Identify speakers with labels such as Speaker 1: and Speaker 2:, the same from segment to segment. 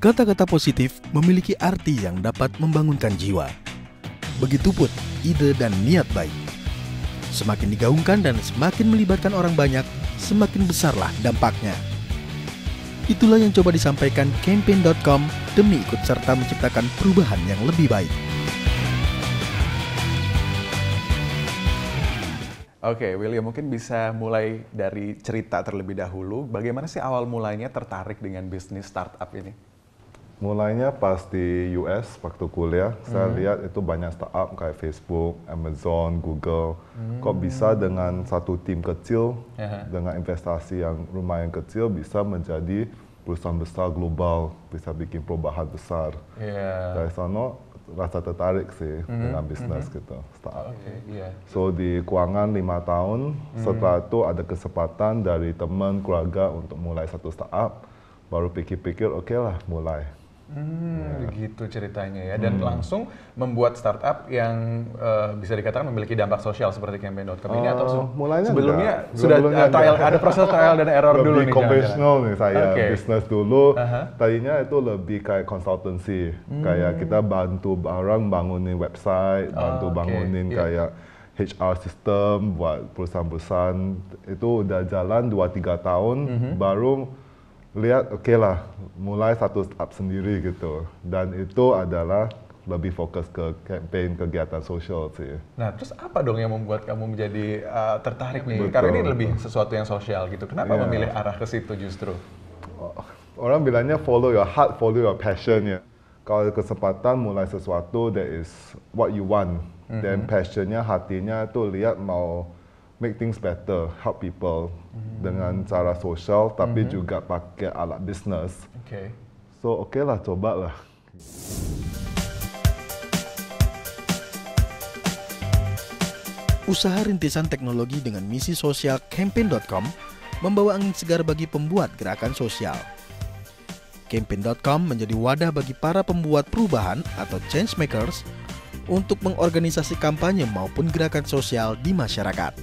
Speaker 1: Kata-kata positif memiliki arti yang dapat membangunkan jiwa. Begitupun ide dan niat baik. Semakin digaungkan dan semakin melibatkan orang banyak, semakin besarlah dampaknya. Itulah yang coba disampaikan Campaign.com demi ikut serta menciptakan perubahan yang lebih baik.
Speaker 2: Oke, William, mungkin bisa mulai dari cerita terlebih dahulu. Bagaimana sih awal mulanya tertarik dengan bisnis startup ini?
Speaker 3: Mulainya pas di US waktu kuliah, saya lihat itu banyak startup kayak Facebook, Amazon, Google. Kok bisa dengan satu tim kecil, dengan investasi yang lumayan kecil, bisa menjadi perusahaan besar global, bisa bikin perubahan besar. Dari sana rasa tertarik sih dengan bisnis gitu, startup. So di keuangan 5 tahun, setelah itu ada kesempatan dari teman, keluarga untuk mulai satu startup, baru pikir-pikir oke lah mulai.
Speaker 2: Begitu ceritanya ya, dan langsung membuat startup yang bisa dikatakan memiliki dampak sosial seperti Campaign.com ini, atau sebelumnya sudah ada proses trial dan error dulu nih?
Speaker 3: Lebih konvensional nih saya, bisnis dulu. Tadinya itu lebih kayak consultancy, kayak kita bantu orang bangunin website, bantu bangunin kayak HR system buat perusahaan-perusahaan. Itu udah jalan 2-3 tahun, baru lihat oke lah, mulai satu startup sendiri gitu. Dan itu adalah lebih fokus ke campaign kegiatan sosial sih.
Speaker 2: Nah, terus apa dong yang membuat kamu menjadi tertarik nih? Karena ini lebih sesuatu yang sosial gitu. Kenapa memilih arah ke situ justru?
Speaker 3: Orang bilangnya follow your heart, follow your passion ya. Kalau ada kesempatan mulai sesuatu, that is what you want. Dan passionnya, hatinya tuh lihat mau make things better, help people dengan cara sosial, tapi juga pakai alat bisnis. So oke lah, cobalah.
Speaker 1: Usaha rintisan teknologi dengan misi sosial Campaign.com membawa angin segar bagi pembuat gerakan sosial. Campaign.com menjadi wadah bagi para pembuat perubahan atau change makers untuk mengorganisasi kampanye maupun gerakan sosial di masyarakat.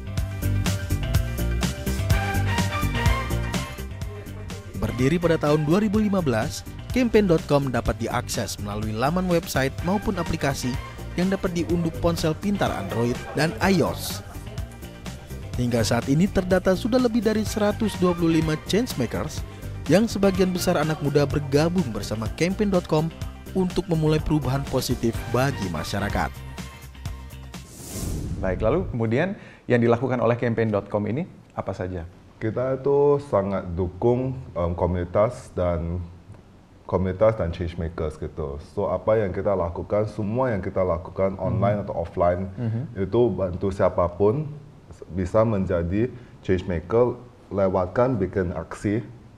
Speaker 1: Berdiri pada tahun 2015, Campaign.com dapat diakses melalui laman website maupun aplikasi yang dapat diunduh ponsel pintar Android dan iOS. Hingga saat ini terdata sudah lebih dari 125 changemakers yang sebagian besar anak muda bergabung bersama Campaign.com untuk memulai perubahan positif bagi masyarakat.
Speaker 2: Baik, lalu kemudian yang dilakukan oleh Campaign.com ini apa saja?
Speaker 3: Kita itu sangat dukung komunitas dan change makers gitu. So apa yang kita lakukan, semua yang kita lakukan online atau offline, itu bantu siapapun bisa menjadi change maker lewatkan bikin aksi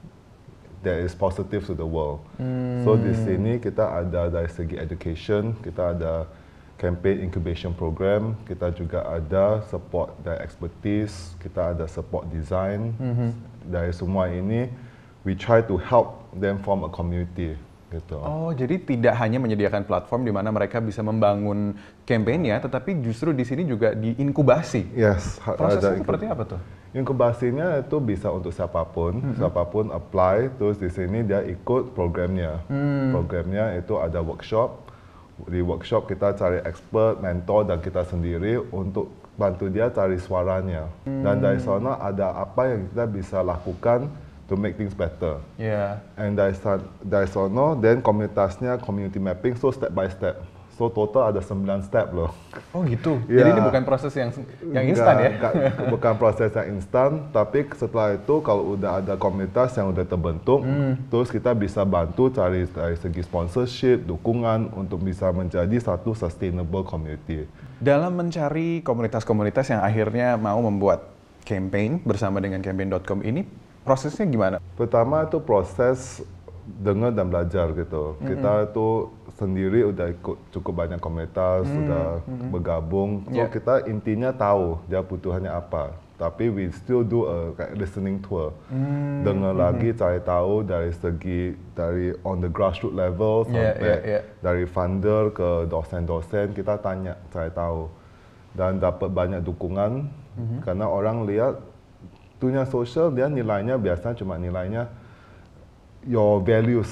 Speaker 3: that is positive to the world. So di sini kita ada dari segi education, kita ada campaign incubation program, kita juga ada support dari expertise, kita ada support design. Dari semua ini, we try to help them form a community. Gitu.
Speaker 2: Oh, jadi tidak hanya menyediakan platform di mana mereka bisa membangun campaign-nya, tetapi justru di sini juga diinkubasi.
Speaker 3: Yes.
Speaker 2: Prosesnya seperti apa tuh?
Speaker 3: Inkubasinya itu bisa untuk siapapun, siapapun apply, terus di sini dia ikut programnya. Programnya itu ada workshop. Di workshop kita cari expert, mentor, dan kita sendiri untuk bantu dia cari suaranya. Dan dari sana ada apa yang kita bisa lakukan to make things better. And dari sana, then komunitasnya community mapping, so step by step. So total ada 9 step loh.
Speaker 2: Oh gitu? Jadi ini bukan proses yang instan ya?
Speaker 3: Bukan proses yang instan, tapi setelah itu kalau udah ada komunitas yang udah terbentuk, terus kita bisa bantu cari dari segi sponsorship, dukungan untuk bisa menjadi satu sustainable community.
Speaker 2: Dalam mencari komunitas-komunitas yang akhirnya mau membuat campaign bersama dengan Campaign.com ini, prosesnya gimana?
Speaker 3: Pertama itu proses dengar dan belajar gitu. Kita itu sendiri udah ikut cukup banyak komunitas, sudah bergabung. So kita intinya tahu dia butuhannya apa. Tapi we still do a listening tour. Dengar lagi, cari tahu dari segi dari on the grassroots level sampai dari funder ke dosen-dosen, kita tanya, cari tahu. Dan dapat banyak dukungan karena orang lihat dunia sosial dia nilainya biasanya cuma nilainya your values.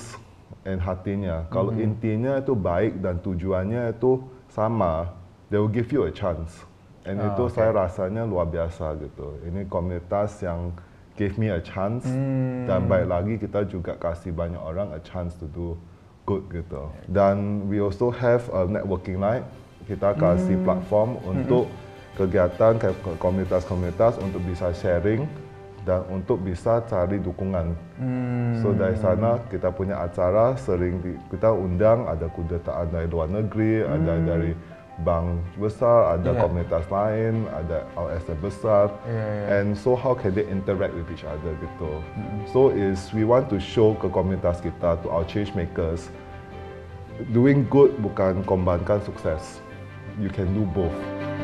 Speaker 3: and hatinya. Kalau intinya itu baik dan tujuannya itu sama, they will give you a chance. And itu saya rasanya luar biasa gitu. Ini komunitas yang give me a chance, dan baik lagi kita juga kasih banyak orang a chance to do good gitu. Dan we also have a networking night. Kita kasih platform untuk kegiatan komunitas-komunitas untuk bisa sharing dan untuk bisa cari dukungan. So dari sana kita punya acara sering kita undang, ada kedutaan dari luar negeri, ada dari bank besar, ada komunitas lain, ada LSM besar, and so how can they interact with each other gitu. So we want to show ke komunitas kita, to our change makers, doing good bukan korbankan sukses. You can do both.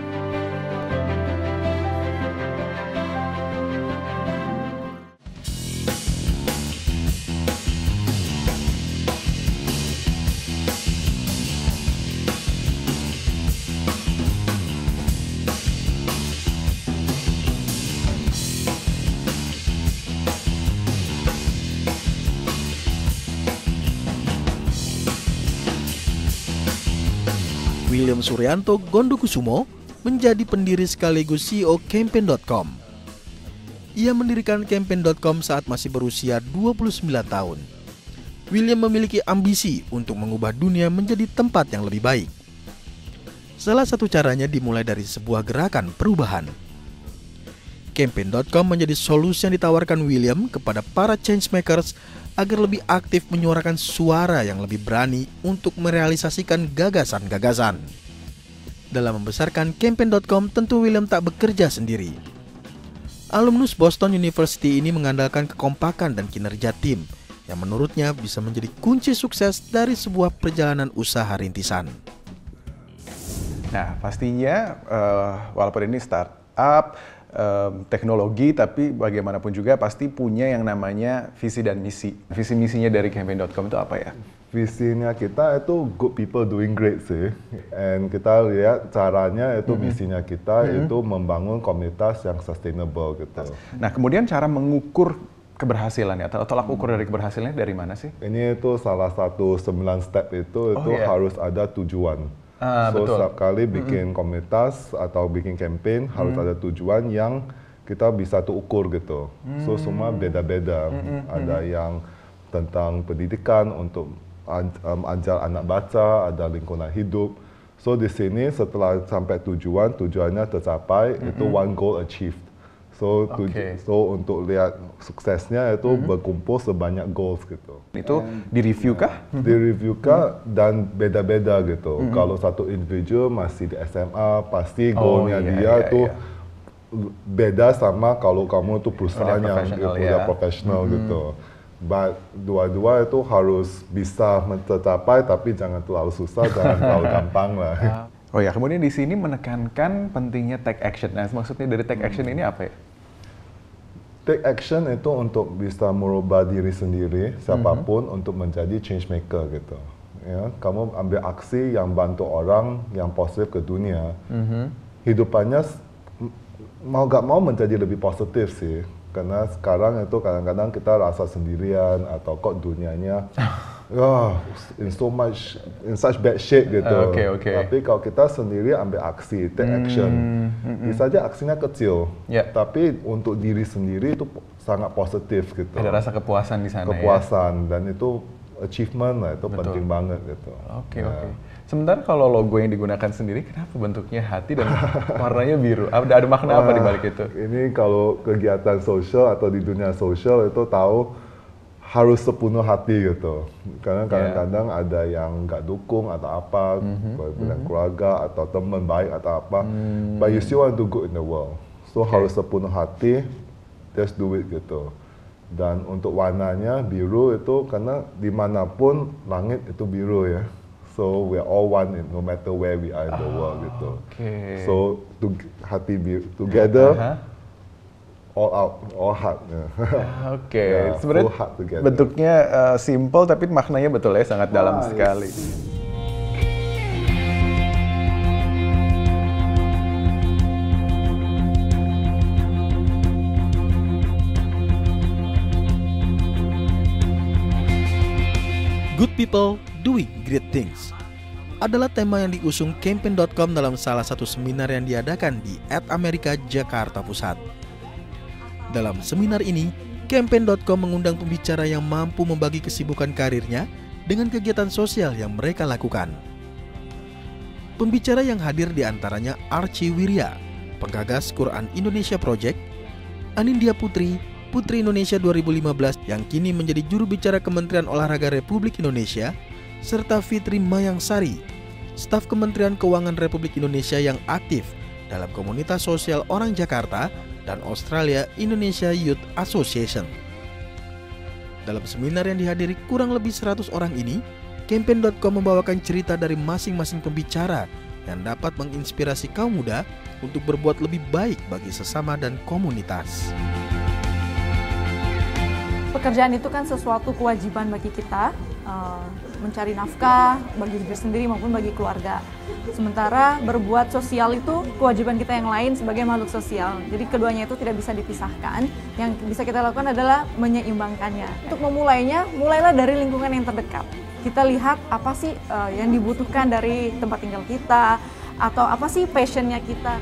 Speaker 1: William Suryanto Gondokusumo menjadi pendiri sekaligus CEO Campaign.com. Ia mendirikan Campaign.com saat masih berusia 29 tahun. William memiliki ambisi untuk mengubah dunia menjadi tempat yang lebih baik. Salah satu caranya dimulai dari sebuah gerakan perubahan. Campaign.com menjadi solusi yang ditawarkan William kepada para changemakers agar lebih aktif menyuarakan suara yang lebih berani untuk merealisasikan gagasan-gagasan. Dalam membesarkan Campaign.com, tentu William tak bekerja sendiri. Alumnus Boston University ini mengandalkan kekompakan dan kinerja tim yang menurutnya bisa menjadi kunci sukses dari sebuah perjalanan usaha rintisan.
Speaker 2: Nah, pastinya walaupun ini startup, teknologi, tapi bagaimanapun juga pasti punya yang namanya visi dan misi. Visi misinya dari Campaign.com itu apa ya?
Speaker 3: Visinya kita itu good people doing great sih. And kita lihat caranya itu misinya kita itu membangun komunitas yang sustainable gitu.
Speaker 2: Nah, kemudian cara mengukur keberhasilannya atau tolak ukur dari keberhasilannya dari mana sih?
Speaker 3: Ini itu salah satu 9 step itu harus ada tujuan. So
Speaker 2: betul.
Speaker 3: setiap kali bikin komunitas atau bikin campaign harus ada tujuan yang kita bisa tuh ukur gitu. So semua beda-beda. Ada yang tentang pendidikan untuk ajar anak baca, ada lingkungan hidup. So di sini setelah sampai tujuannya tercapai itu one goal achieved. So untuk lihat suksesnya itu berkumpul sebanyak goals gitu.
Speaker 2: Itu di-review kah?
Speaker 3: Di-review kah dan beda-beda gitu. Kalau satu individu masih di SMA, pasti goalnya dia tuh beda sama kalau kamu tuh perusahaan yang udah profesional gitu. But dua-dua itu harus bisa tercapai, tapi jangan terlalu susah, jangan terlalu gampang lah.
Speaker 2: Oh ya, kemudian di sini menekankan pentingnya take action. Nah, maksudnya dari take action ini apa ya?
Speaker 3: Take action itu untuk bisa merubah diri sendiri, siapapun untuk menjadi change maker gitu. Ya, kamu ambil aksi yang bantu orang yang positif ke dunia. Hidupannya mau gak mau menjadi lebih positif sih. Karena sekarang itu kadang-kadang kita rasa sendirian atau kok dunianya in such bad shape gitu. Tapi kalau kita sendiri ambil aksi, take action, bisa aja aksinya kecil, tapi untuk diri sendiri itu sangat positif gitu.
Speaker 2: Ada rasa kepuasan di sana.
Speaker 3: Kepuasan dan itu achievement lah, itu penting banget gitu.
Speaker 2: Oke. Sementara kalau logo yang digunakan sendiri, kenapa bentuknya hati dan warnanya biru? Ada makna apa di balik itu?
Speaker 3: Ini kalau kegiatan sosial atau di dunia sosial itu tahu harus sepenuh hati gitu. Karena kadang-kadang ada yang nggak dukung atau apa, keluarga atau teman baik atau apa. But you still want to do good in the world. So harus sepenuh hati, just do it gitu. Dan untuk warnanya biru itu karena dimanapun langit itu biru ya. So we are all one, no matter where we are in the world gitu. So hati biru together, all out, all heart.
Speaker 2: Sebenarnya bentuknya simple tapi maknanya betul ya, sangat dalam sekali.
Speaker 1: Good People Doing Great Things adalah tema yang diusung Campaign.com dalam salah satu seminar yang diadakan di @Amerika Jakarta Pusat. Dalam seminar ini, Campaign.com mengundang pembicara yang mampu membagi kesibukan karirnya dengan kegiatan sosial yang mereka lakukan. Pembicara yang hadir diantaranya Archie Wirya, penggagas Quran Indonesia Project, Anindya Putri, Putri Indonesia 2015 yang kini menjadi juru bicara Kementerian Olahraga Republik Indonesia, serta Fitri Mayangsari, staf Kementerian Keuangan Republik Indonesia yang aktif dalam komunitas sosial orang Jakarta dan Australia Indonesia Youth Association. Dalam seminar yang dihadiri kurang lebih 100 orang ini, Campaign.com membawakan cerita dari masing-masing pembicara yang dapat menginspirasi kaum muda untuk berbuat lebih baik bagi sesama dan komunitas.
Speaker 4: Pekerjaan itu kan sesuatu kewajiban bagi kita, mencari nafkah bagi diri sendiri maupun bagi keluarga. Sementara berbuat sosial itu kewajiban kita yang lain sebagai makhluk sosial. Jadi keduanya itu tidak bisa dipisahkan. Yang bisa kita lakukan adalah menyeimbangkannya. Untuk memulainya, mulailah dari lingkungan yang terdekat. Kita lihat apa sih yang dibutuhkan dari tempat tinggal kita, atau apa sih passionnya kita.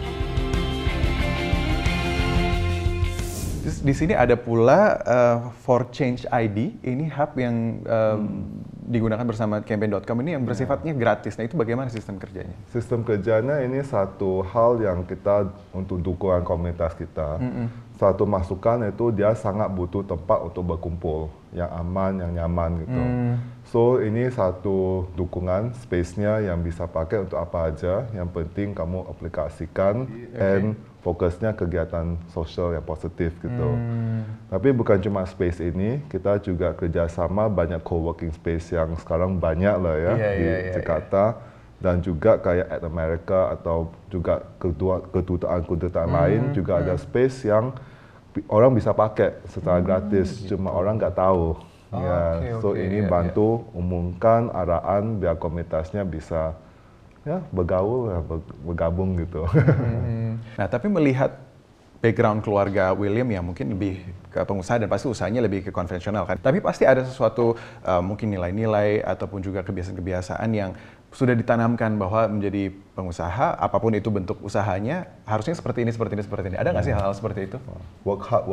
Speaker 2: Di sini ada pula For Change ID, ini hub yang digunakan bersama Campaign.com ini yang bersifatnya gratis. Nah itu bagaimana sistem kerjanya?
Speaker 3: Sistem kerjanya ini satu hal yang kita untuk dukungan komunitas kita. Satu masukan itu dia sangat butuh tempat untuk berkumpul yang aman, yang nyaman gitu. So ini satu dukungan space-nya yang bisa pakai untuk apa aja. Yang penting kamu aplikasikan and fokusnya kegiatan sosial yang positif gitu. Tapi bukan cuma space ini, kita juga kerjasama banyak co-working space yang sekarang banyak lah ya di Jakarta. Dan juga kayak @Amerika atau juga kedutaan lain juga ada space yang orang bisa pakai secara gratis, gitu. Cuma orang nggak tahu. Ini bantu umumkan arahan biar komunitasnya bisa bergaul, bergabung gitu.
Speaker 2: Nah, tapi melihat background keluarga William yang mungkin lebih ke pengusaha dan pasti usahanya lebih ke konvensional kan. Tapi pasti ada sesuatu mungkin nilai-nilai ataupun juga kebiasaan-kebiasaan yang sudah ditanamkan bahwa menjadi pengusaha, apapun itu bentuk usahanya, harusnya seperti ini. Ada nggak sih hal-hal seperti itu?
Speaker 3: Work hard.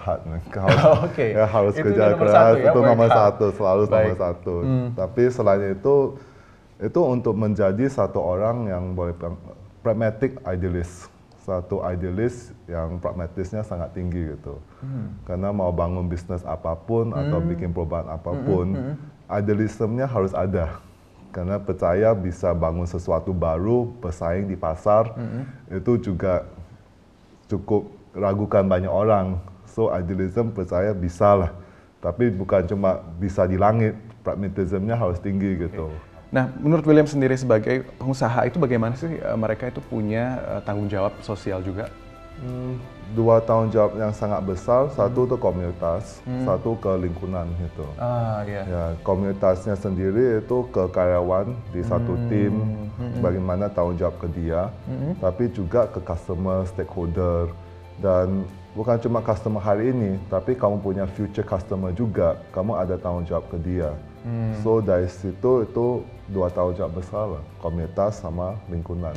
Speaker 3: Harus
Speaker 2: itu
Speaker 3: kerja keras, itu nomor satu, selalu nomor satu. Tapi selain itu untuk menjadi satu orang yang boleh pragmatic idealist. Satu idealis yang pragmatisnya sangat tinggi gitu. Karena mau bangun bisnis apapun atau bikin perubahan apapun, idealismenya harus ada. Karena percaya bisa bangun sesuatu baru, bersaing di pasar, itu juga cukup ragukan banyak orang. So idealism percaya bisa lah, tapi bukan cuma bisa di langit, pragmatismnya harus tinggi gitu.
Speaker 2: Nah, menurut William sendiri sebagai pengusaha itu bagaimana sih mereka itu punya tanggung jawab sosial juga?
Speaker 3: Dua tanggung jawab yang sangat besar, satu ke komunitas, satu ke lingkungan gitu. Ya, komunitasnya sendiri itu ke karyawan di satu tim, bagaimana tanggung jawab ke dia, tapi juga ke customer, stakeholder, dan bukan cuma customer hari ini, tapi kamu punya future customer juga, kamu ada tanggung jawab ke dia. So dari situ itu dua tanggung jawab besar lah, komunitas sama lingkungan.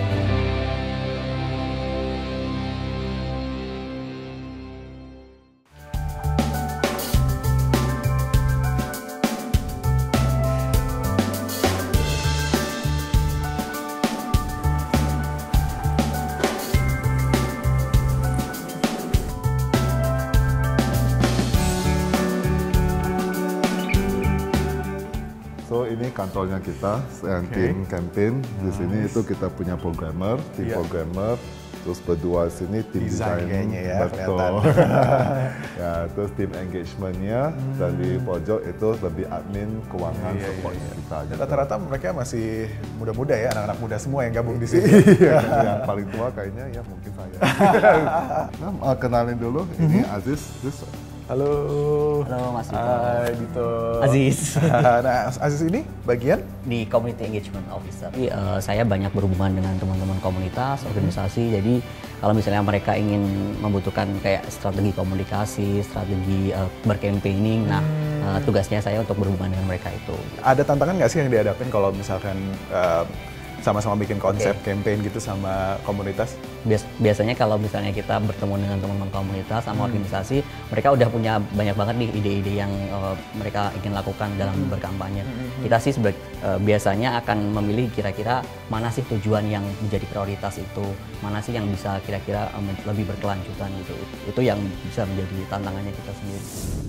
Speaker 3: So ini kantornya kita, tim campaign. Di sini itu kita punya programmer, tim programmer. Terus berdua sini tim desain, betul. Ya, terus tim engagementnya, dan di pojok itu lebih admin keuangan supportnya kita.
Speaker 2: Rata-rata mereka masih muda-muda ya, anak-anak muda semua yang gabung di sini.
Speaker 3: Yang paling tua kayaknya ya mungkin saya. Nah, kenalin dulu, ini Aziz.
Speaker 2: Halo
Speaker 5: Mas Dito.
Speaker 2: Hai Dito.
Speaker 5: Aziz.
Speaker 2: Nah, Aziz ini bagian?
Speaker 5: Di Community Engagement Officer. Jadi, saya banyak berhubungan dengan teman-teman komunitas, organisasi. Jadi kalau misalnya mereka ingin membutuhkan kayak strategi komunikasi, strategi bercampaigning, nah tugasnya saya untuk berhubungan dengan mereka itu.
Speaker 2: Ada tantangan nggak sih yang dihadapin kalau misalkan sama-sama bikin konsep campaign gitu sama komunitas?
Speaker 5: Biasanya kalau misalnya kita bertemu dengan teman-teman komunitas sama organisasi, mereka udah punya banyak banget nih ide-ide yang mereka ingin lakukan dalam berkampanye. Kita sih biasanya akan memilih kira-kira mana sih tujuan yang menjadi prioritas itu, mana sih yang bisa kira-kira lebih berkelanjutan gitu. Itu yang bisa menjadi tantangannya kita sendiri.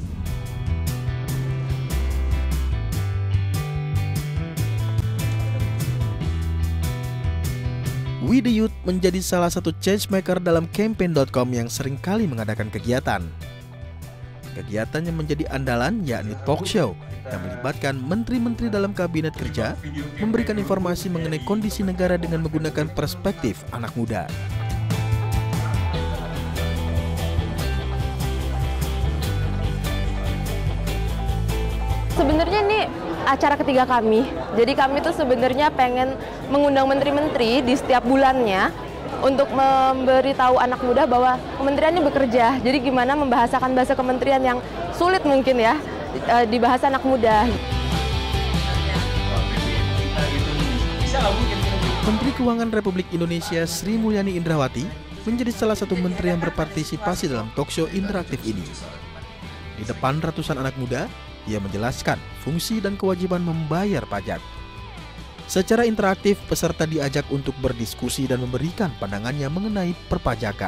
Speaker 1: We The Youth menjadi salah satu changemaker dalam Campaign.com yang sering kali mengadakan kegiatan. Kegiatan yang menjadi andalan yakni talk show yang melibatkan menteri-menteri dalam kabinet kerja memberikan informasi mengenai kondisi negara dengan menggunakan perspektif anak muda.
Speaker 6: Sebenarnya ini acara ketiga kami. Jadi kami tuh sebenarnya pengen mengundang menteri-menteri di setiap bulannya untuk memberitahu anak muda bahwa kementerian ini bekerja. Jadi gimana membahasakan bahasa kementerian yang sulit mungkin ya di bahasa anak muda.
Speaker 1: Menteri Keuangan Republik Indonesia Sri Mulyani Indrawati menjadi salah satu menteri yang berpartisipasi dalam talkshow interaktif ini. Di depan ratusan anak muda, ia menjelaskan fungsi dan kewajiban membayar pajak. Secara interaktif, peserta diajak untuk berdiskusi dan memberikan pandangannya mengenai perpajakan.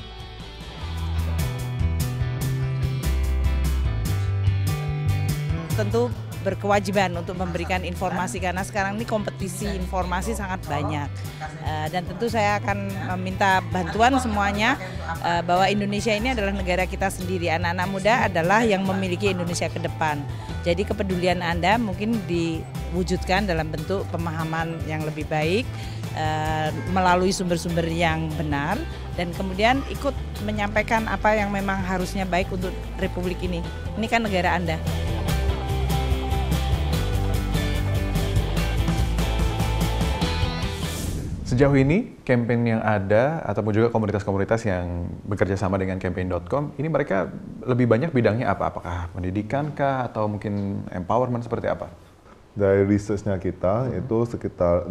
Speaker 7: Tentu berkewajiban untuk memberikan informasi karena sekarang ini kompetisi informasi sangat banyak. Dan tentu saya akan meminta bantuan semuanya bahwa Indonesia ini adalah negara kita sendiri. Anak-anak muda adalah yang memiliki Indonesia ke depan. Jadi kepedulian Anda mungkin diwujudkan dalam bentuk pemahaman yang lebih baik, melalui sumber-sumber yang benar, dan kemudian ikut menyampaikan apa yang memang harusnya baik untuk Republik ini. Ini kan negara Anda.
Speaker 2: Sejauh ini, campaign yang ada ataupun juga komunitas-komunitas yang bekerja sama dengan Campaign.com, ini mereka lebih banyak bidangnya apa? Apakah pendidikan kah atau mungkin empowerment seperti apa?
Speaker 3: Dari research-nya kita, itu sekitar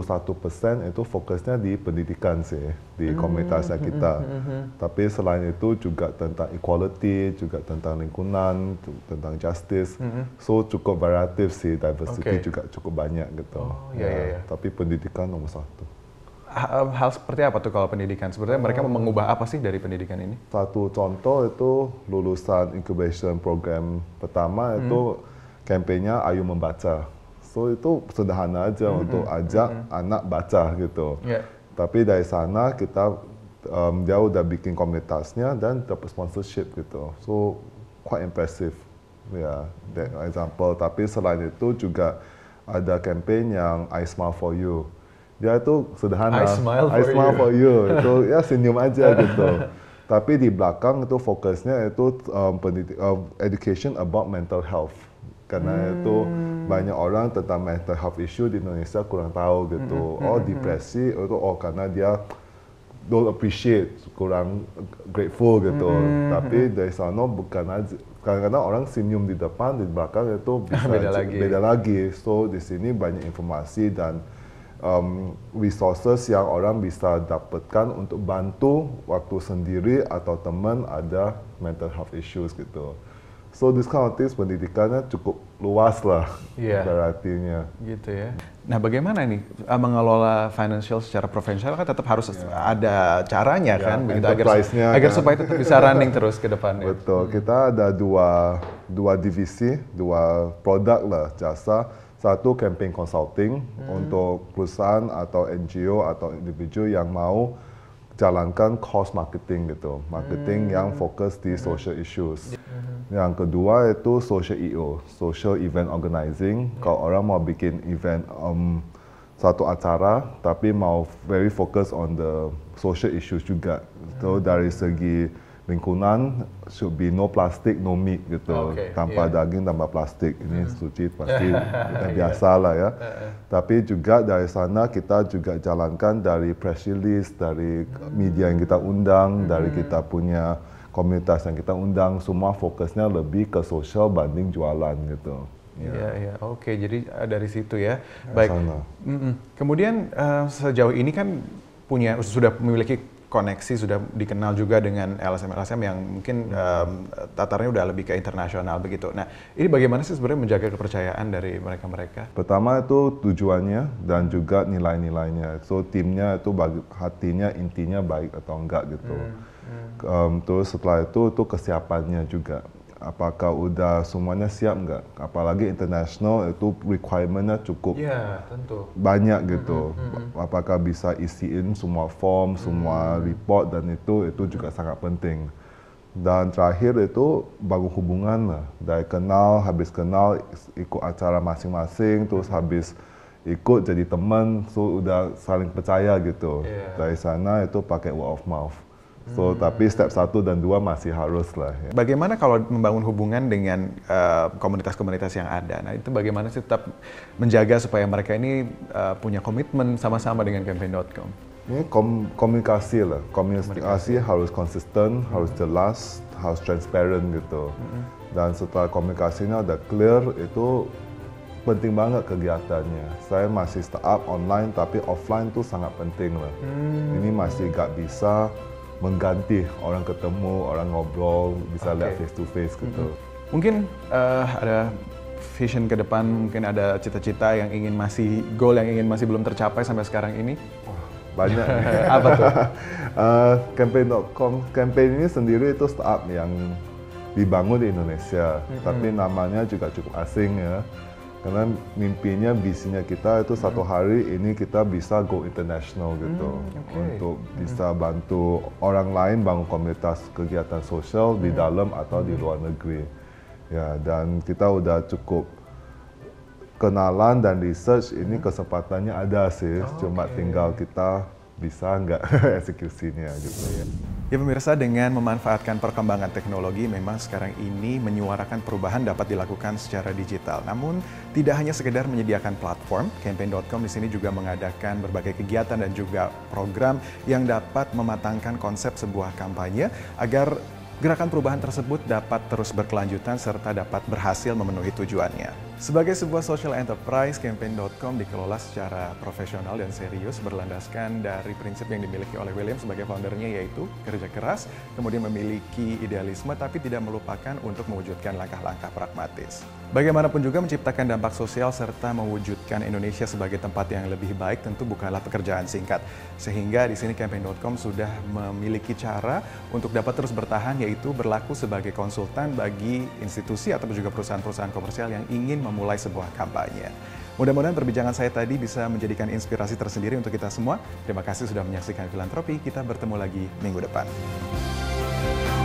Speaker 3: 61% itu fokusnya di pendidikan sih, di komunitasnya kita. Tapi selain itu juga tentang equality, juga tentang lingkungan, tentang justice. So cukup variatif sih, diversity juga cukup banyak gitu. Tapi pendidikan nomor satu.
Speaker 2: Hal seperti apa tuh kalau pendidikan? Sebenarnya mereka mau mengubah apa sih dari pendidikan ini?
Speaker 3: Satu contoh itu lulusan incubation program pertama itu kampanye Ayo Membaca. So itu sederhana aja untuk ajak anak baca gitu. Tapi dari sana kita dia udah bikin komunitasnya dan dapat sponsorship gitu. So quite impressive. Ya, that example. Tapi selain itu juga ada campaign yang I Smile For You. Dia itu sederhana,
Speaker 2: I smile
Speaker 3: for you. Itu ya senyum aja gitu. Tapi di belakang itu fokusnya itu education about mental health. Karena itu banyak orang tentang mental health issue di Indonesia kurang tahu gitu. Depresi itu karena dia don't appreciate, kurang grateful gitu. Tapi dari sana bukan aja. Kadang-kadang orang senyum di depan, di belakang itu bisa beda lagi. So di sini banyak informasi dan resources yang orang bisa dapatkan untuk bantu waktu sendiri atau teman ada mental health issues gitu. So this kind of things pendidikannya cukup luas lah berartinya.
Speaker 2: Gitu ya. Nah bagaimana nih mengelola financial secara profesional kan tetap harus ada caranya kan, begitu agar supaya tetap bisa running terus ke depannya.
Speaker 3: Betul, kita ada dua divisi, dua produk lah jasa. Satu campaign consulting untuk perusahaan atau NGO atau individu yang mau jalankan cost marketing gitu, marketing yang fokus di social issues. Yang kedua itu social EO, social event organizing. Kalau orang mau bikin event satu acara, tapi mau very focus on the social issues juga. So dari segi lingkungan should be no plastic, no meat gitu. Tanpa daging, tanpa plastik. Ini suci pasti biasa lah ya. Tapi juga dari sana kita juga jalankan dari press release, dari media yang kita undang, dari kita punya komunitas yang kita undang semua fokusnya lebih ke sosial banding jualan gitu.
Speaker 2: Iya, oke. Jadi dari situ ya. Baik. Kemudian sejauh ini kan sudah memiliki koneksi, sudah dikenal juga dengan LSM-LSM yang mungkin tatarannya udah lebih ke internasional begitu. Nah, ini bagaimana sih sebenarnya menjaga kepercayaan dari mereka-mereka?
Speaker 3: Pertama itu tujuannya dan juga nilai-nilainya. So timnya itu hatinya intinya baik atau enggak gitu. Terus setelah itu kesiapannya juga. Apakah udah semuanya siap nggak? Apalagi international itu requirement-nya cukup
Speaker 2: tentu.
Speaker 3: banyak gitu. Apakah bisa isiin semua form, semua report, dan itu juga sangat penting. Dan terakhir itu bangun hubungan lah. Dari kenal, habis kenal ikut acara masing-masing, terus habis ikut jadi teman, so udah saling percaya gitu. Dari sana itu pakai word of mouth. So, tapi step 1 dan 2 masih harus lah. Ya.
Speaker 2: Bagaimana kalau membangun hubungan dengan komunitas-komunitas yang ada? Nah, itu bagaimana sih tetap menjaga supaya mereka ini punya komitmen sama-sama dengan Campaign.com?
Speaker 3: Ini komunikasi lah. Komunikasi harus konsisten, harus jelas, harus transparent gitu. Dan setelah komunikasinya udah clear, itu penting banget kegiatannya. Saya masih startup online, tapi offline tuh sangat penting lah. Ini masih gak bisa mengganti orang ketemu, orang ngobrol, bisa lihat face to face gitu.
Speaker 2: Mungkin ada vision ke depan, mungkin ada cita-cita yang goal yang ingin masih belum tercapai sampai sekarang ini?
Speaker 3: Banyak.
Speaker 2: Apa tuh?
Speaker 3: Campaign.com, Campaign ini sendiri itu startup yang dibangun di Indonesia, tapi namanya juga cukup asing ya. Karena mimpinya, visinya kita itu satu hari ini kita bisa go international gitu. Untuk bisa bantu orang lain bangun komunitas kegiatan sosial di dalam atau di luar negeri. Ya, dan kita udah cukup kenalan dan research, ini kesempatannya ada sih. Cuma tinggal kita bisa nggak eksekusinya gitu ya.
Speaker 2: Ya pemirsa, dengan memanfaatkan perkembangan teknologi, memang sekarang ini menyuarakan perubahan dapat dilakukan secara digital. Namun tidak hanya sekedar menyediakan platform, Campaign.com di sini juga mengadakan berbagai kegiatan dan juga program yang dapat mematangkan konsep sebuah kampanye agar gerakan perubahan tersebut dapat terus berkelanjutan serta dapat berhasil memenuhi tujuannya. Sebagai sebuah social enterprise, Campaign.com dikelola secara profesional dan serius, berlandaskan dari prinsip yang dimiliki oleh William sebagai foundernya, yaitu kerja keras, kemudian memiliki idealisme, tapi tidak melupakan untuk mewujudkan langkah-langkah pragmatis. Bagaimanapun juga menciptakan dampak sosial serta mewujudkan Indonesia sebagai tempat yang lebih baik tentu bukanlah pekerjaan singkat. Sehingga di sini Campaign.com sudah memiliki cara untuk dapat terus bertahan, yaitu berlaku sebagai konsultan bagi institusi atau juga perusahaan-perusahaan komersial yang ingin memulai sebuah kampanye. Mudah-mudahan perbincangan saya tadi bisa menjadikan inspirasi tersendiri untuk kita semua. Terima kasih sudah menyaksikan Filantropi. Kita bertemu lagi minggu depan.